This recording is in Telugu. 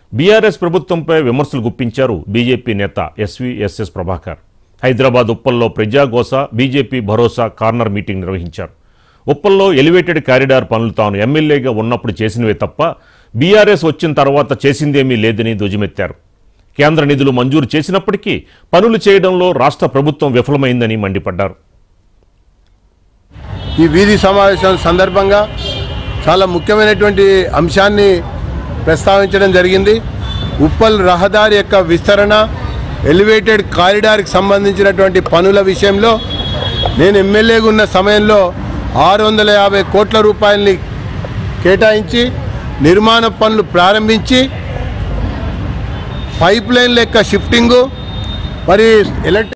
బీఆర్ఎస్ ప్రభుత్వంపై విమర్శలు గుప్పించారు బీజేపీ నేత NVSS ప్రభాకర్. హైదరాబాద్ ఉప్పల్లో ప్రజాగోస బీజేపీ భరోసా కార్నర్ మీటింగ్ నిర్వహించారు. ఉప్పల్లో ఎలివేటెడ్ కారిడార్ పనులు తాను ఎమ్మెల్యేగా ఉన్నప్పుడు చేసినవే తప్ప బీఆర్ఎస్ వచ్చిన తర్వాత చేసిందేమీ లేదని ధ్వజమెత్తారు. కేంద్ర నిధులు మంజూరు చేసినప్పటికీ పనులు చేయడంలో రాష్ట్ర ప్రభుత్వం విఫలమైందని మండిపడ్డారు. ఈ వీధి సమావేశం సందర్భంగా చాలా ముఖ్యమైనటువంటి అంశాన్ని ప్రస్తావించడం జరిగింది. ఉప్పల్ రహదారి యొక్క విస్తరణ, ఎలివేటెడ్ కారిడార్కి సంబంధించినటువంటి పనుల విషయంలో నేను ఎమ్మెల్యేగా ఉన్న సమయంలో 650 కోట్ల రూపాయలని కేటాయించి నిర్మాణ పనులు ప్రారంభించి పైప్ లైన్ల యొక్క షిఫ్టింగు, మరి